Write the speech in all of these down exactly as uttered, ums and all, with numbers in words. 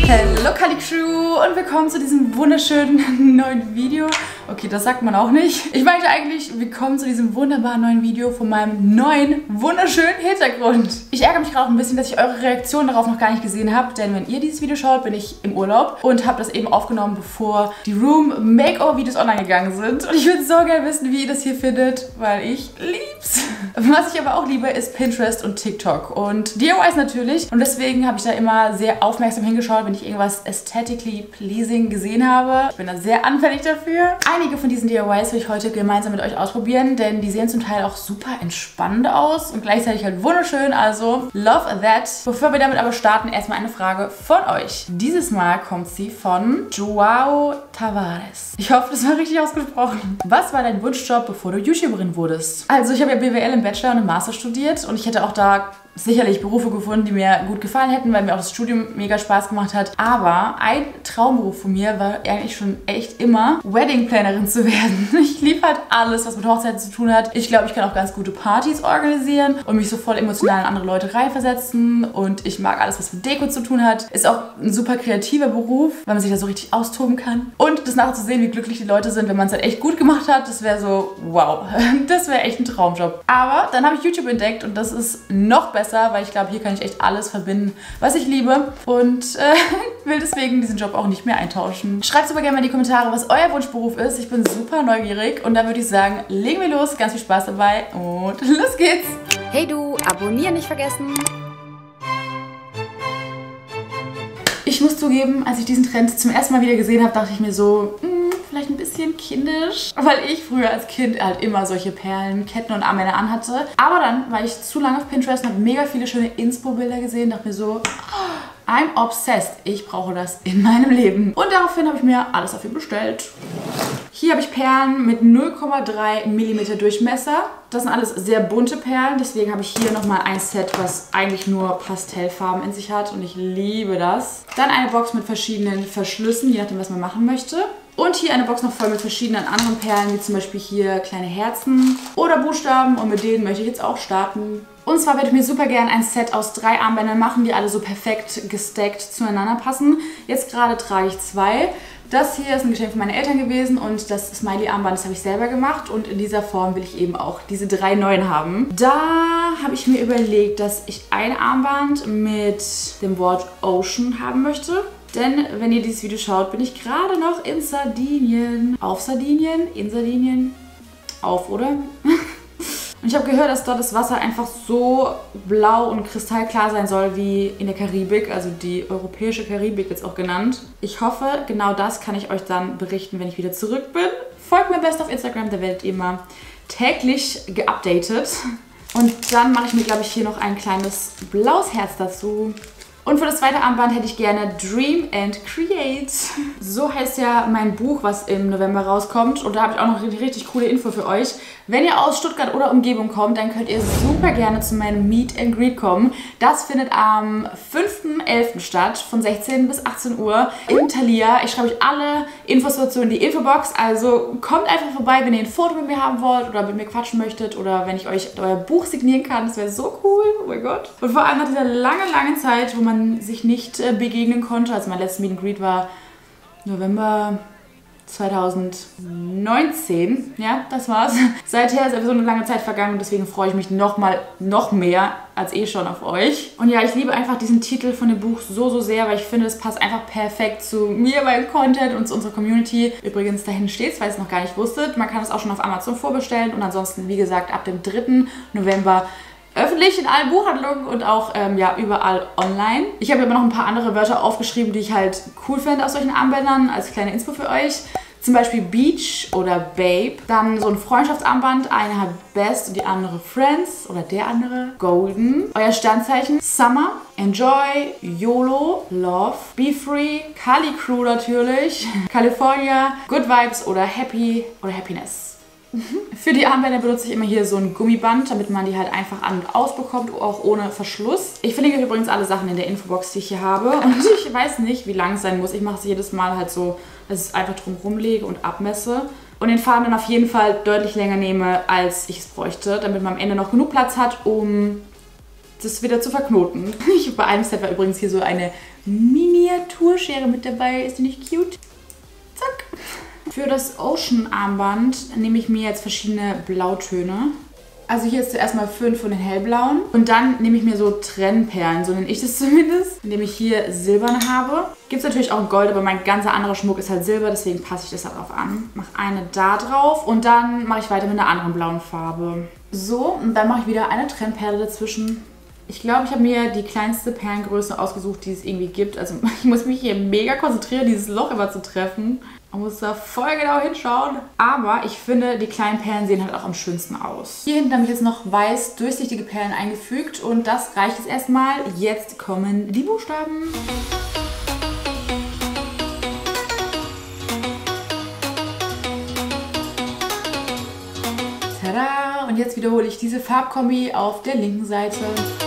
Hello Kali Crew und willkommen zu diesem wunderschönen neuen Video. Okay, das sagt man auch nicht. Ich meinte eigentlich, willkommen zu diesem wunderbaren neuen Video von meinem neuen, wunderschönen Hintergrund. Ich ärgere mich gerade auch ein bisschen, dass ich eure Reaktion darauf noch gar nicht gesehen habe, denn wenn ihr dieses Video schaut, bin ich im Urlaub und habe das eben aufgenommen, bevor die Room Makeover Videos online gegangen sind. Und ich würde so gerne wissen, wie ihr das hier findet, weil ich lieb's. Was ich aber auch liebe, ist Pinterest und TikTok und D I Ys natürlich. Und deswegen habe ich da immer sehr aufmerksam hingeschaut, wenn ich irgendwas aesthetically pleasing gesehen habe. Ich bin da sehr anfällig dafür. Einige von diesen D I Ys will ich heute gemeinsam mit euch ausprobieren, denn die sehen zum Teil auch super entspannt aus und gleichzeitig halt wunderschön, also love that. Bevor wir damit aber starten, erstmal eine Frage von euch. Dieses Mal kommt sie von Joao Tavares. Ich hoffe, das war richtig ausgesprochen. Was war dein Wunschjob, bevor du YouTuberin wurdest? Also ich habe ja B W L im Bachelor und im Master studiert und ich hätte auch da sicherlich Berufe gefunden, die mir gut gefallen hätten, weil mir auch das Studium mega Spaß gemacht hat. Aber ein Traumberuf von mir war eigentlich schon echt immer, Wedding-Plannerin zu werden. Ich liebe halt alles, was mit Hochzeiten zu tun hat. Ich glaube, ich kann auch ganz gute Partys organisieren und mich so voll emotional in andere Leute reinversetzen. Und ich mag alles, was mit Deko zu tun hat. Ist auch ein super kreativer Beruf, weil man sich da so richtig austoben kann. Und das nachher zu sehen, wie glücklich die Leute sind, wenn man es halt echt gut gemacht hat, das wäre so, wow. Das wäre echt ein Traumjob. Aber dann habe ich YouTube entdeckt und das ist noch besser, weil ich glaube, hier kann ich echt alles verbinden, was ich liebe und äh, will deswegen diesen Job auch nicht mehr eintauschen. Schreibt super gerne mal in die Kommentare, was euer Wunschberuf ist. Ich bin super neugierig und dann würde ich sagen, legen wir los. Ganz viel Spaß dabei und los geht's! Hey du, abonnieren nicht vergessen! Ich muss zugeben, als ich diesen Trend zum ersten Mal wieder gesehen habe, dachte ich mir so, mh, vielleicht ein bisschen kindisch, weil ich früher als Kind halt immer solche Perlen, Ketten und Armbänder anhatte. Aber dann war ich zu lange auf Pinterest und habe mega viele schöne Inspo-Bilder gesehen, dachte mir so, oh, I'm obsessed. Ich brauche das in meinem Leben. Und daraufhin habe ich mir alles dafür bestellt. Hier habe ich Perlen mit null Komma drei Millimeter Durchmesser. Das sind alles sehr bunte Perlen, deswegen habe ich hier nochmal ein Set, was eigentlich nur Pastellfarben in sich hat und ich liebe das. Dann eine Box mit verschiedenen Verschlüssen, je nachdem, was man machen möchte. Und hier eine Box noch voll mit verschiedenen anderen Perlen, wie zum Beispiel hier kleine Herzen oder Buchstaben und mit denen möchte ich jetzt auch starten. Und zwar werde ich mir super gerne ein Set aus drei Armbändern machen, die alle so perfekt gestackt zueinander passen. Jetzt gerade trage ich zwei. Das hier ist ein Geschenk von meinen Eltern gewesen und das Smiley-Armband, das habe ich selber gemacht und in dieser Form will ich eben auch diese drei neuen haben. Da habe ich mir überlegt, dass ich ein Armband mit dem Wort Ocean haben möchte. Denn wenn ihr dieses Video schaut, bin ich gerade noch in Sardinien. Auf Sardinien? In Sardinien? Auf, oder? Und ich habe gehört, dass dort das Wasser einfach so blau und kristallklar sein soll wie in der Karibik, also die europäische Karibik jetzt auch genannt. Ich hoffe, genau das kann ich euch dann berichten, wenn ich wieder zurück bin. Folgt mir am besten auf Instagram, da werdet ihr immer täglich geupdatet. Und dann mache ich mir, glaube ich, hier noch ein kleines blaues Herz dazu. Und für das zweite Armband hätte ich gerne Dream and Create. So heißt ja mein Buch, was im November rauskommt. Und da habe ich auch noch eine richtig coole Info für euch. Wenn ihr aus Stuttgart oder Umgebung kommt, dann könnt ihr super gerne zu meinem Meet and Greet kommen. Das findet am fünften elften statt, von sechzehn bis achtzehn Uhr im Thalia. Ich schreibe euch alle Infos dazu in die Infobox. Also kommt einfach vorbei, wenn ihr ein Foto mit mir haben wollt oder mit mir quatschen möchtet oder wenn ich euch euer Buch signieren kann. Das wäre so cool. Oh mein Gott. Und vor allem nach dieser langen, langen Zeit, wo man sich nicht äh, begegnen konnte. Also mein letztes Meet and Greet war November zweitausendneunzehn. Ja, das war's. Seither ist so eine lange Zeit vergangen und deswegen freue ich mich noch mal noch mehr als eh schon auf euch. Und ja, ich liebe einfach diesen Titel von dem Buch so, so sehr, weil ich finde, es passt einfach perfekt zu mir, meinem Content und zu unserer Community. Übrigens, da hinten steht es, weil ihr es noch gar nicht wusstet. Man kann es auch schon auf Amazon vorbestellen und ansonsten, wie gesagt, ab dem dritten November öffentlich in allen Buchhandlungen und auch ähm, ja, überall online. Ich habe aber noch ein paar andere Wörter aufgeschrieben, die ich halt cool finde aus solchen Armbändern, als kleine Inspo für euch. Zum Beispiel Beach oder Babe. Dann so ein Freundschaftsarmband. Eine hat Best und die andere Friends oder der andere Golden. Euer Sternzeichen Summer, Enjoy, YOLO, Love, Be Free, Kali Crew natürlich, California, Good Vibes oder Happy oder Happiness. Für die Armbänder benutze ich immer hier so ein Gummiband, damit man die halt einfach an- und ausbekommt, auch ohne Verschluss. Ich verlinke euch übrigens alle Sachen in der Infobox, die ich hier habe. Und ich weiß nicht, wie lang es sein muss. Ich mache es jedes Mal halt so, dass ich es einfach drum rumlege und abmesse. Und den Faden dann auf jeden Fall deutlich länger nehme, als ich es bräuchte, damit man am Ende noch genug Platz hat, um das wieder zu verknoten. Ich habe bei einem Set war übrigens hier so eine Miniaturschere mit dabei. Ist die nicht cute? Zack. Für das Ocean-Armband nehme ich mir jetzt verschiedene Blautöne. Also hier ist zuerst mal fünf von den hellblauen. Und dann nehme ich mir so Trennperlen, so nenne ich das zumindest, indem ich hier silberne habe. Gibt es natürlich auch Gold, aber mein ganzer anderer Schmuck ist halt Silber, deswegen passe ich das darauf an. Mache eine da drauf und dann mache ich weiter mit einer anderen blauen Farbe. So, und dann mache ich wieder eine Trennperle dazwischen. Ich glaube, ich habe mir die kleinste Perlengröße ausgesucht, die es irgendwie gibt. Also ich muss mich hier mega konzentrieren, dieses Loch immer zu treffen. Man muss da voll genau hinschauen. Aber ich finde, die kleinen Perlen sehen halt auch am schönsten aus. Hier hinten habe ich jetzt noch weiß durchsichtige Perlen eingefügt. Und das reicht jetzt erstmal. Jetzt kommen die Buchstaben. Tada! Und jetzt wiederhole ich diese Farbkombi auf der linken Seite.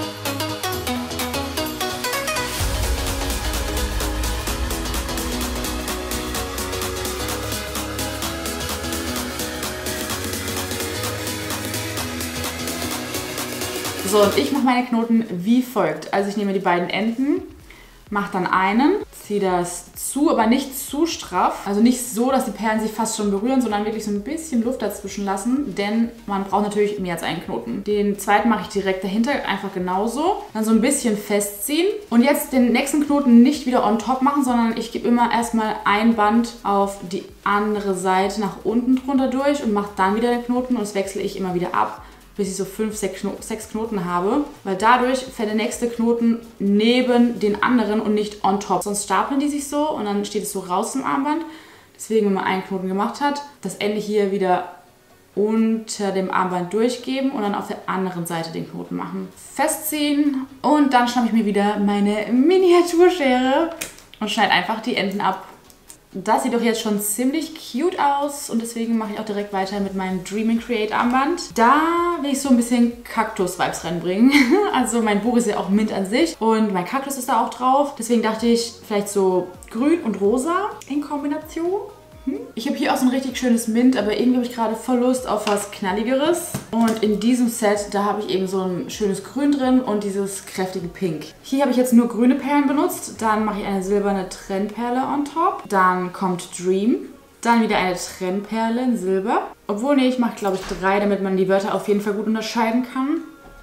So, und ich mache meine Knoten wie folgt. Also ich nehme die beiden Enden, mache dann einen, ziehe das zu, aber nicht zu straff. Also nicht so, dass die Perlen sich fast schon berühren, sondern wirklich so ein bisschen Luft dazwischen lassen, denn man braucht natürlich mehr als einen Knoten. Den zweiten mache ich direkt dahinter, einfach genauso. Dann so ein bisschen festziehen und jetzt den nächsten Knoten nicht wieder on top machen, sondern ich gebe immer erstmal ein Band auf die andere Seite nach unten drunter durch und mache dann wieder den Knoten und das wechsle ich immer wieder ab, bis ich so fünf, sechs Knoten habe, weil dadurch fällt der nächste Knoten neben den anderen und nicht on top. Sonst stapeln die sich so und dann steht es so raus im Armband. Deswegen, wenn man einen Knoten gemacht hat, das Ende hier wieder unter dem Armband durchgeben und dann auf der anderen Seite den Knoten machen. Festziehen und dann schnappe ich mir wieder meine Miniaturschere und schneide einfach die Enden ab. Das sieht doch jetzt schon ziemlich cute aus und deswegen mache ich auch direkt weiter mit meinem Dream and Create Armband. Da will ich so ein bisschen Kaktus-Vibes reinbringen. Also mein Buch ist ja auch Mint an sich und mein Kaktus ist da auch drauf. Deswegen dachte ich, vielleicht so grün und rosa in Kombination. Ich habe hier auch so ein richtig schönes Mint, aber irgendwie habe ich gerade voll Lust auf was Knalligeres. Und in diesem Set, da habe ich eben so ein schönes Grün drin und dieses kräftige Pink. Hier habe ich jetzt nur grüne Perlen benutzt. Dann mache ich eine silberne Trennperle on top. Dann kommt Dream. Dann wieder eine Trennperle in Silber. Obwohl, nee, ich mache glaube ich drei, damit man die Wörter auf jeden Fall gut unterscheiden kann.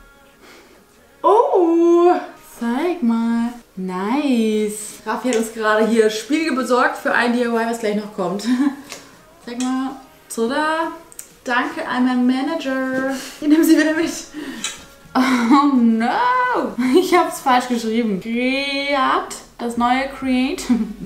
Oh, zeig mal. Nice. Raffi hat uns gerade hier Spiegel besorgt für ein D I Y, was gleich noch kommt. Zeig mal. Tada. Danke an meinen Manager. Ich nehme sie wieder mit. Oh no. Ich habe es falsch geschrieben. Create. Das neue Create.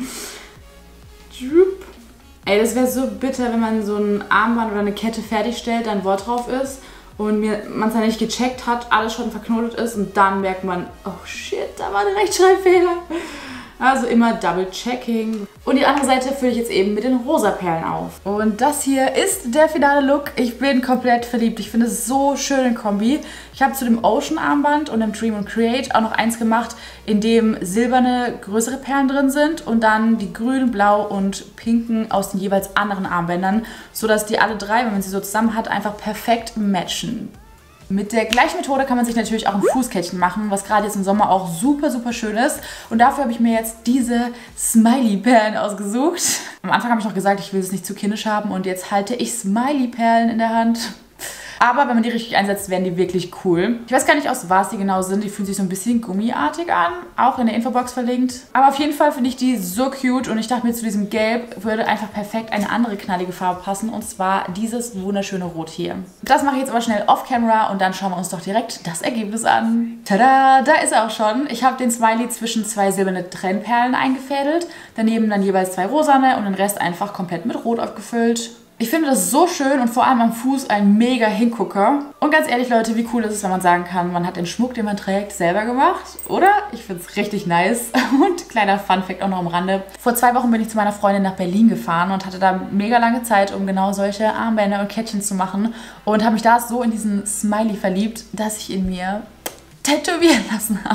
Ey, das wäre so bitter, wenn man so ein Armband oder eine Kette fertigstellt, da ein Wort drauf ist und man es dann nicht gecheckt hat, alles schon verknotet ist und dann merkt man, oh shit, da war der Rechtschreibfehler. Also immer Double Checking. Und die andere Seite fülle ich jetzt eben mit den rosa Perlen auf. Und das hier ist der finale Look. Ich bin komplett verliebt. Ich finde es so schön in Kombi. Ich habe zu dem Ocean Armband und dem Dream and Create auch noch eins gemacht, in dem silberne größere Perlen drin sind und dann die grünen, blau und pinken aus den jeweils anderen Armbändern, sodass die alle drei, wenn man sie so zusammen hat, einfach perfekt matchen. Mit der gleichen Methode kann man sich natürlich auch ein Fußkettchen machen, was gerade jetzt im Sommer auch super, super schön ist. Und dafür habe ich mir jetzt diese Smiley-Perlen ausgesucht. Am Anfang habe ich noch gesagt, ich will es nicht zu kindisch haben und jetzt halte ich Smiley-Perlen in der Hand. Aber wenn man die richtig einsetzt, werden die wirklich cool. Ich weiß gar nicht, aus was die genau sind. Die fühlen sich so ein bisschen gummiartig an. Auch in der Infobox verlinkt. Aber auf jeden Fall finde ich die so cute. Und ich dachte mir, zu diesem Gelb würde einfach perfekt eine andere knallige Farbe passen. Und zwar dieses wunderschöne Rot hier. Das mache ich jetzt aber schnell off-camera. Und dann schauen wir uns doch direkt das Ergebnis an. Tada! Da ist er auch schon. Ich habe den Smiley zwischen zwei silberne Trennperlen eingefädelt. Daneben dann jeweils zwei rosane. Und den Rest einfach komplett mit Rot aufgefüllt. Ich finde das so schön und vor allem am Fuß ein mega Hingucker. Und ganz ehrlich, Leute, wie cool ist es, wenn man sagen kann, man hat den Schmuck, den man trägt, selber gemacht, oder? Ich finde es richtig nice. Und kleiner Funfact auch noch am Rande. Vor zwei Wochen bin ich zu meiner Freundin nach Berlin gefahren und hatte da mega lange Zeit, um genau solche Armbänder und Kettchen zu machen. Und habe mich da so in diesen Smiley verliebt, dass ich ihn mir tätowieren lassen habe.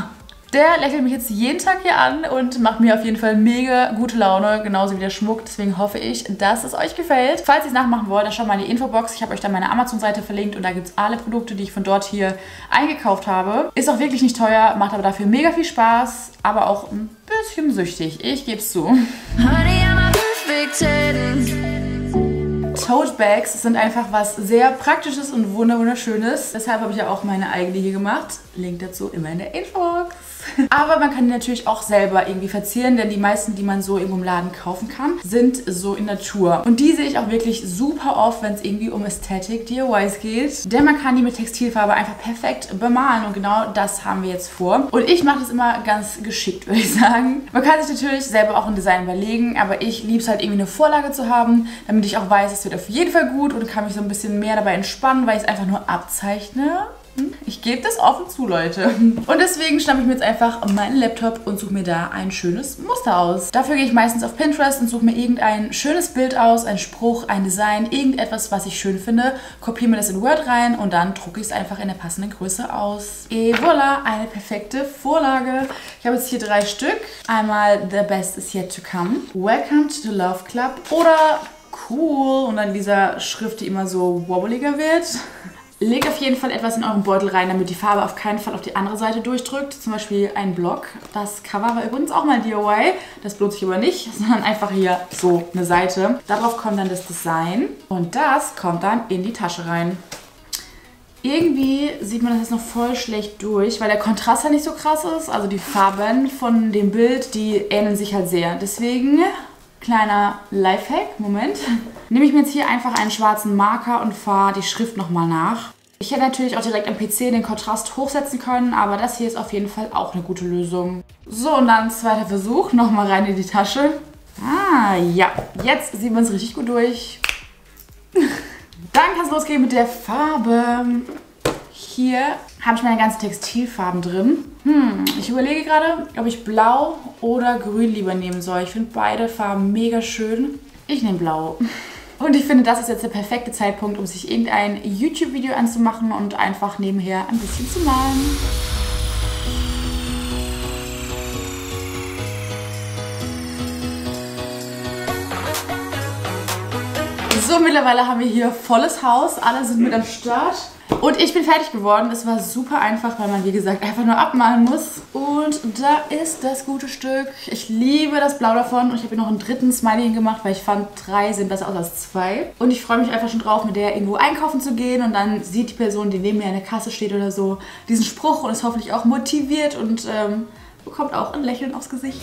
Der lächelt mich jetzt jeden Tag hier an und macht mir auf jeden Fall mega gute Laune, genauso wie der Schmuck. Deswegen hoffe ich, dass es euch gefällt. Falls ihr es nachmachen wollt, dann schaut mal in die Infobox. Ich habe euch da meine Amazon-Seite verlinkt und da gibt es alle Produkte, die ich von dort hier eingekauft habe. Ist auch wirklich nicht teuer, macht aber dafür mega viel Spaß, aber auch ein bisschen süchtig. Ich gebe es zu. Honey, I'm a perfect ten. Tote Bags sind einfach was sehr Praktisches und wunderschönes. Deshalb habe ich ja auch meine eigene hier gemacht. Link dazu immer in der Infobox. Aber man kann die natürlich auch selber irgendwie verzieren, denn die meisten, die man so irgendwo im Laden kaufen kann, sind so in Natur. Und die sehe ich auch wirklich super oft, wenn es irgendwie um Ästhetik D I Ys geht. Denn man kann die mit Textilfarbe einfach perfekt bemalen und genau das haben wir jetzt vor. Und ich mache das immer ganz geschickt, würde ich sagen. Man kann sich natürlich selber auch ein Design überlegen, aber ich liebe es halt irgendwie eine Vorlage zu haben, damit ich auch weiß, es wird auf jeden Fall gut und kann mich so ein bisschen mehr dabei entspannen, weil ich es einfach nur abzeichne. Ich gebe das offen zu, Leute. Und deswegen schnappe ich mir jetzt einfach meinen Laptop und suche mir da ein schönes Muster aus. Dafür gehe ich meistens auf Pinterest und suche mir irgendein schönes Bild aus, ein Spruch, ein Design, irgendetwas, was ich schön finde, kopiere mir das in Word rein und dann drucke ich es einfach in der passenden Größe aus. Et voilà, eine perfekte Vorlage. Ich habe jetzt hier drei Stück. Einmal The Best is Yet to Come, Welcome to the Love Club oder Cool und dann dieser Schrift, die immer so wobbliger wird. Legt auf jeden Fall etwas in euren Beutel rein, damit die Farbe auf keinen Fall auf die andere Seite durchdrückt. Zum Beispiel ein Block. Das Cover war übrigens auch mal D I Y. Das benutze ich aber nicht, sondern einfach hier so eine Seite. Darauf kommt dann das Design und das kommt dann in die Tasche rein. Irgendwie sieht man das jetzt noch voll schlecht durch, weil der Kontrast ja nicht so krass ist. Also die Farben von dem Bild, die ähneln sich halt sehr. Deswegen... Kleiner Lifehack, Moment. Nehme ich mir jetzt hier einfach einen schwarzen Marker und fahre die Schrift nochmal nach. Ich hätte natürlich auch direkt am P C den Kontrast hochsetzen können, aber das hier ist auf jeden Fall auch eine gute Lösung. So, und dann zweiter Versuch, nochmal rein in die Tasche. Ah, ja, jetzt sieht man es richtig gut durch. Dann kann es losgehen mit der Farbe. Hier habe ich meine ganzen Textilfarben drin. Hm, ich überlege gerade, ob ich Blau oder Grün lieber nehmen soll. Ich finde beide Farben mega schön. Ich nehme Blau. Und ich finde, das ist jetzt der perfekte Zeitpunkt, um sich irgendein YouTube-Video anzumachen und einfach nebenher ein bisschen zu malen. So, mittlerweile haben wir hier volles Haus. Alle sind mit am Start. Und ich bin fertig geworden. Es war super einfach, weil man, wie gesagt, einfach nur abmalen muss. Und da ist das gute Stück. Ich liebe das Blau davon. Und ich habe hier noch einen dritten Smiley gemacht, weil ich fand, drei sehen besser aus als zwei. Und ich freue mich einfach schon drauf, mit der irgendwo einkaufen zu gehen. Und dann sieht die Person, die neben mir in der Kasse steht oder so, diesen Spruch und ist hoffentlich auch motiviert und ähm, bekommt auch ein Lächeln aufs Gesicht.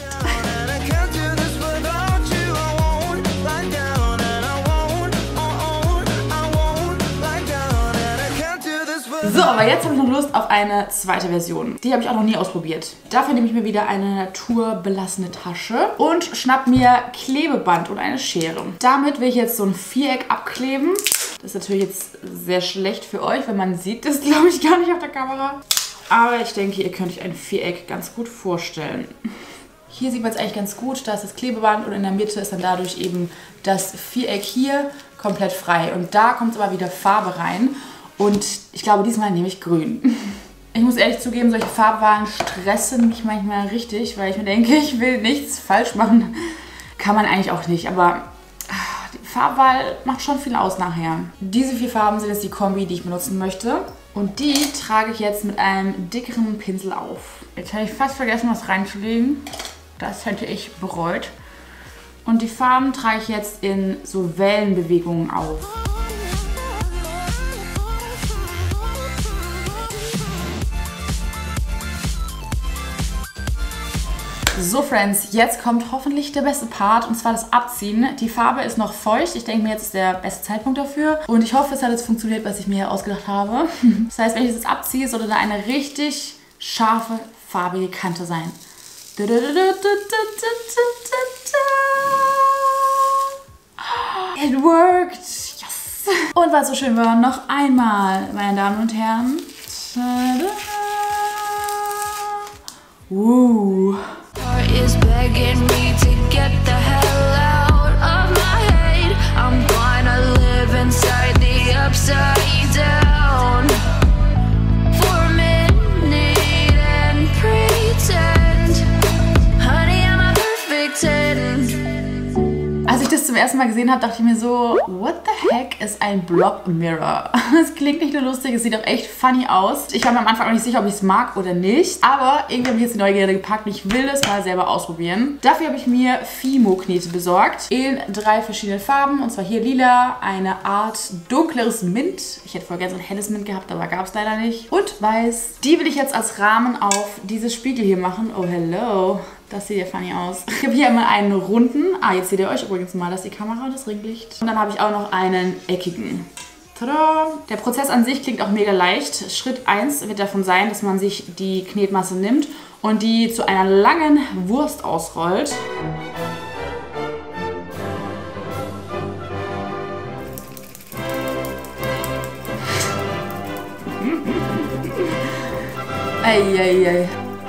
So, aber jetzt habe ich noch Lust auf eine zweite Version. Die habe ich auch noch nie ausprobiert. Dafür nehme ich mir wieder eine naturbelassene Tasche und schnapp mir Klebeband und eine Schere. Damit will ich jetzt so ein Viereck abkleben. Das ist natürlich jetzt sehr schlecht für euch, weil man sieht das, glaube ich, gar nicht auf der Kamera. Aber ich denke, ihr könnt euch ein Viereck ganz gut vorstellen. Hier sieht man es eigentlich ganz gut. Da ist das Klebeband und in der Mitte ist dann dadurch eben das Viereck hier komplett frei. Und da kommt aber wieder Farbe rein. Und ich glaube, diesmal nehme ich Grün. Ich muss ehrlich zugeben, solche Farbwahlen stressen mich manchmal richtig, weil ich mir denke, ich will nichts falsch machen. Kann man eigentlich auch nicht, aber die Farbwahl macht schon viel aus nachher. Diese vier Farben sind jetzt die Kombi, die ich benutzen möchte. Und die trage ich jetzt mit einem dickeren Pinsel auf. Jetzt habe ich fast vergessen, was reinzulegen. Das hätte ich bereut. Und die Farben trage ich jetzt in so Wellenbewegungen auf. So, Friends, jetzt kommt hoffentlich der beste Part, und zwar das Abziehen. Die Farbe ist noch feucht. Ich denke mir, jetzt ist der beste Zeitpunkt dafür. Und ich hoffe, es hat jetzt funktioniert, was ich mir hier ausgedacht habe. Das heißt, wenn ich das jetzt abziehe, sollte da eine richtig scharfe, farbige Kante sein. It worked! Yes! Und weil es so schön war, noch einmal, meine Damen und Herren. Tada! Uh. Is begging me to get the hell out of my head. I'm gonna live inside the upside down for a minute and pretend zum ersten Mal gesehen habe, dachte ich mir so, what the heck ist ein Blob Mirror? Es klingt nicht nur lustig, es sieht auch echt funny aus. Ich war mir am Anfang auch nicht sicher, ob ich es mag oder nicht. Aber irgendwie habe ich jetzt die Neugierde gepackt und ich will das mal selber ausprobieren. Dafür habe ich mir Fimo-Knete besorgt. In drei verschiedenen Farben. Und zwar hier lila, eine Art dunkleres Mint. Ich hätte voll gerne so ein helles Mint gehabt, aber gab es leider nicht. Und weiß. Die will ich jetzt als Rahmen auf dieses Spiegel hier machen. Oh, hello. Das sieht ja funny aus. Ich habe hier einmal einen runden. Ah, jetzt seht ihr euch übrigens mal, dass die Kamera und das Ringlicht. Und dann habe ich auch noch einen eckigen. Tada! Der Prozess an sich klingt auch mega leicht. Schritt eins wird davon sein, dass man sich die Knetmasse nimmt und die zu einer langen Wurst ausrollt. Eieiei.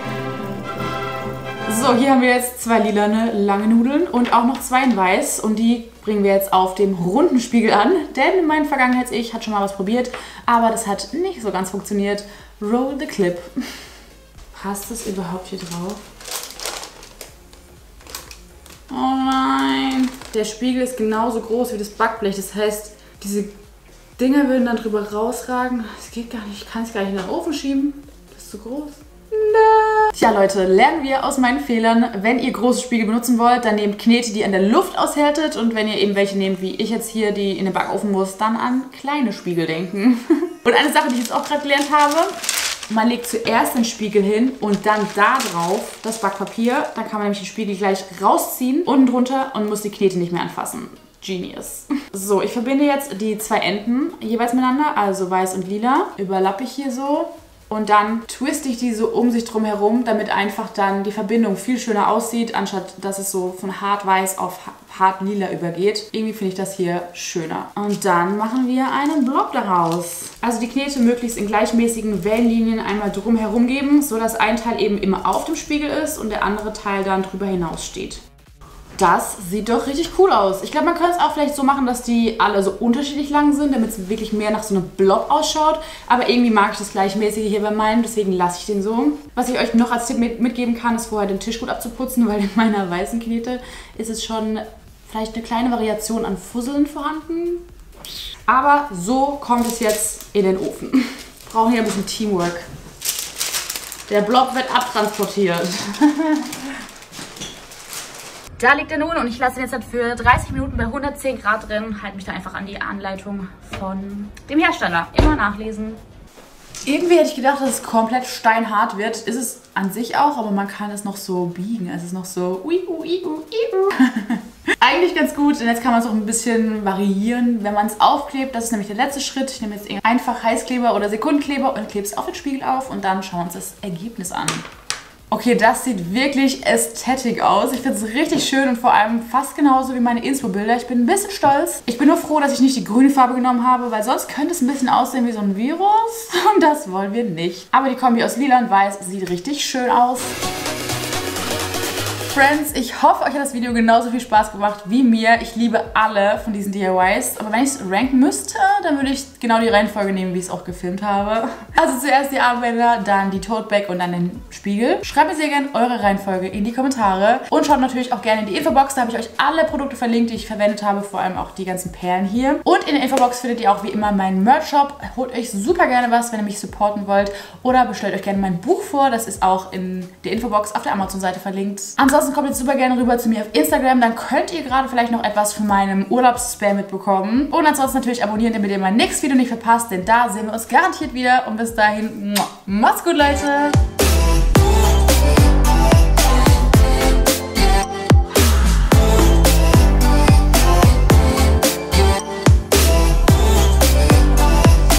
So, hier haben wir jetzt zwei lilane lange Nudeln und auch noch zwei in weiß. Und die bringen wir jetzt auf dem runden Spiegel an. Denn mein Vergangenheits-Ich hat schon mal was probiert, aber das hat nicht so ganz funktioniert. Roll the clip. Passt das überhaupt hier drauf? Oh nein. Der Spiegel ist genauso groß wie das Backblech. Das heißt, diese Dinger würden dann drüber rausragen. Das geht gar nicht. Ich kann es gar nicht in den Ofen schieben. Das ist zu groß. Nein. Tja Leute, lernen wir aus meinen Fehlern. Wenn ihr große Spiegel benutzen wollt, dann nehmt Knete, die an der Luft aushärtet. Und wenn ihr eben welche nehmt, wie ich jetzt hier, die in den Backofen muss, dann an kleine Spiegel denken. Und eine Sache, die ich jetzt auch gerade gelernt habe, man legt zuerst den Spiegel hin und dann da drauf das Backpapier. Dann kann man nämlich den Spiegel gleich rausziehen, unten drunter und muss die Knete nicht mehr anfassen. Genius. So, ich verbinde jetzt die zwei Enden jeweils miteinander, also weiß und lila. Überlappe ich hier so. Und dann twiste ich die so um sich drum herum, damit einfach dann die Verbindung viel schöner aussieht, anstatt dass es so von hart weiß auf hart lila übergeht. Irgendwie finde ich das hier schöner. Und dann machen wir einen Blob daraus. Also die Knete möglichst in gleichmäßigen Wellenlinien einmal drum herum geben, sodass ein Teil eben immer auf dem Spiegel ist und der andere Teil dann drüber hinaus steht. Das sieht doch richtig cool aus. Ich glaube, man könnte es auch vielleicht so machen, dass die alle so unterschiedlich lang sind, damit es wirklich mehr nach so einem Blob ausschaut. Aber irgendwie mag ich das Gleichmäßige hier bei meinem, deswegen lasse ich den so. Was ich euch noch als Tipp mit mitgeben kann, ist vorher den Tisch gut abzuputzen, weil in meiner weißen Knete ist es schon vielleicht eine kleine Variation an Fusseln vorhanden. Aber so kommt es jetzt in den Ofen. Wir brauchen hier ein bisschen Teamwork. Der Blob wird abtransportiert. Da liegt er nun und ich lasse ihn jetzt für dreißig Minuten bei hundertzehn Grad drin. Halte mich da einfach an die Anleitung von dem Hersteller. Immer nachlesen. Irgendwie hätte ich gedacht, dass es komplett steinhart wird. Ist es an sich auch, aber man kann es noch so biegen. Es ist noch so ui, ui, ui, ui. Eigentlich ganz gut, denn jetzt kann man es auch ein bisschen variieren, wenn man es aufklebt. Das ist nämlich der letzte Schritt. Ich nehme jetzt einfach Heißkleber oder Sekundenkleber und klebe es auf den Spiegel auf und dann schauen wir uns das Ergebnis an. Okay, das sieht wirklich ästhetisch aus. Ich finde es richtig schön und vor allem fast genauso wie meine Inspo-Bilder. Ich bin ein bisschen stolz. Ich bin nur froh, dass ich nicht die grüne Farbe genommen habe, weil sonst könnte es ein bisschen aussehen wie so ein Virus. Und das wollen wir nicht. Aber die Kombi aus lila und weiß sieht richtig schön aus. Friends, ich hoffe, euch hat das Video genauso viel Spaß gemacht wie mir. Ich liebe alle von diesen D I Ys. Aber wenn ich es ranken müsste, dann würde ich genau die Reihenfolge nehmen, wie ich es auch gefilmt habe. Also zuerst die Armbänder, dann die Tote Bag und dann den Spiegel. Schreibt mir sehr gerne eure Reihenfolge in die Kommentare. Und schaut natürlich auch gerne in die Infobox. Da habe ich euch alle Produkte verlinkt, die ich verwendet habe. Vor allem auch die ganzen Perlen hier. Und in der Infobox findet ihr auch wie immer meinen Merch-Shop. Holt euch super gerne was, wenn ihr mich supporten wollt. Oder bestellt euch gerne mein Buch vor. Das ist auch in der Infobox auf der Amazon-Seite verlinkt. Ansonsten kommt jetzt super gerne rüber zu mir auf Instagram, dann könnt ihr gerade vielleicht noch etwas von meinem Urlaubsspam mitbekommen. Und ansonsten natürlich abonnieren, damit ihr mein nächstes Video nicht verpasst, denn da sehen wir uns garantiert wieder. Und bis dahin, macht's gut, Leute!